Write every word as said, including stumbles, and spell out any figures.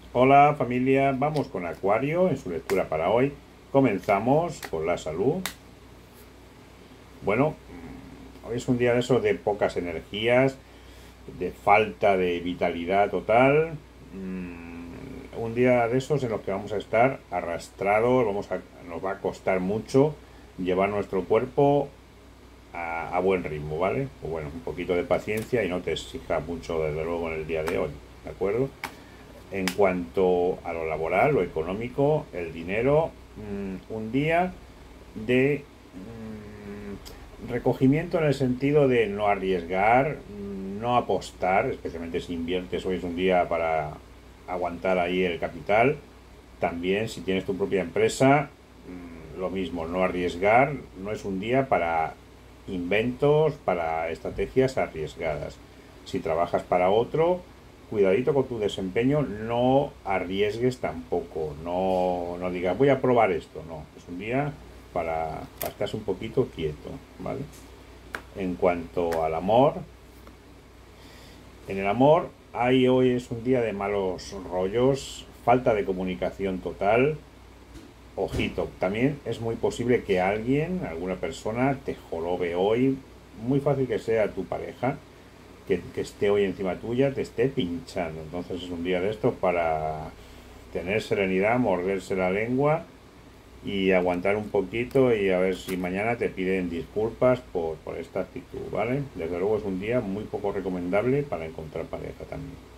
Hola familia, vamos con Acuario en su lectura para hoy. Comenzamos con la salud. Bueno, hoy es un día de esos de pocas energías, de falta de vitalidad total. Mm, un día de esos en los que vamos a estar arrastrados, vamos a, nos va a costar mucho llevar nuestro cuerpo a, a buen ritmo, ¿vale? Pues bueno, un poquito de paciencia y no te exijas mucho desde luego en el día de hoy, ¿de acuerdo? En cuanto a lo laboral, lo económico, el dinero, mmm, un día de mmm, recogimiento en el sentido de no arriesgar, no apostar, especialmente si inviertes, hoy es un día para aguantar ahí el capital. También si tienes tu propia empresa, mmm, lo mismo, no arriesgar, no es un día para inventos, para estrategias arriesgadas. Si trabajas para otro, cuidadito con tu desempeño, no arriesgues tampoco, no, no digas voy a probar esto, no, es un día para, para estar un poquito quieto, ¿vale? En cuanto al amor, en el amor, hay hoy es un día de malos rollos, falta de comunicación total. Ojito, también es muy posible que alguien, alguna persona, te jorobe hoy, muy fácil que sea tu pareja, que, que esté hoy encima tuya, te esté pinchando. Entonces es un día de esto para tener serenidad, morderse la lengua y aguantar un poquito y a ver si mañana te piden disculpas por, por esta actitud, ¿vale? Desde luego es un día muy poco recomendable para encontrar pareja también.